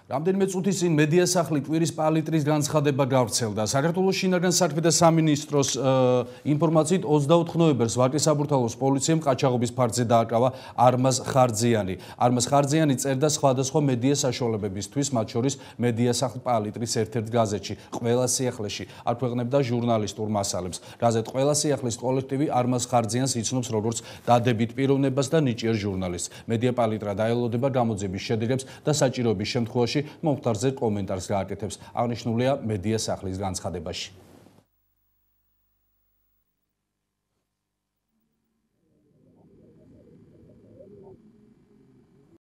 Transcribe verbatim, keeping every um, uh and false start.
რამდენიმე წუთის წინ მედიასახლი კვირის პალიტრის განცხადება გავრცელდა. საქართველოს შინაგან საქმეთა სამინისტროს ინფორმაციით ოცდაოთხ ნოემბერს ვაკის საბურთალოს პოლიციამ ყაჩაღობის ფარდზე დააკავა არმაზ ხარძიანი. არმაზ ხარძიანი წერდა სხვადასხვა მედია საშუალებებისთვის, მათ შორის მედიასახლ პალიტრის ერთ-ერთ გაზეთში, ყველა სიახლეში აქვეყნებდა ჟურნალისტურ მასალებს. გაზეთ ყველა სიახლის კოლექტივი არმაზ ხარძიანს იცნობს როგორც დადებით პიროვნებას და ნიჭიერ ჟურნალისტს. მედია პალიტრა დაელოდება გამოძიების შედეგებს და საჭიროების შემთხვევაში მომხდარზე კომენტარს გააკეთებს. აღნიშნულია მედია სახლის განცხადებაში.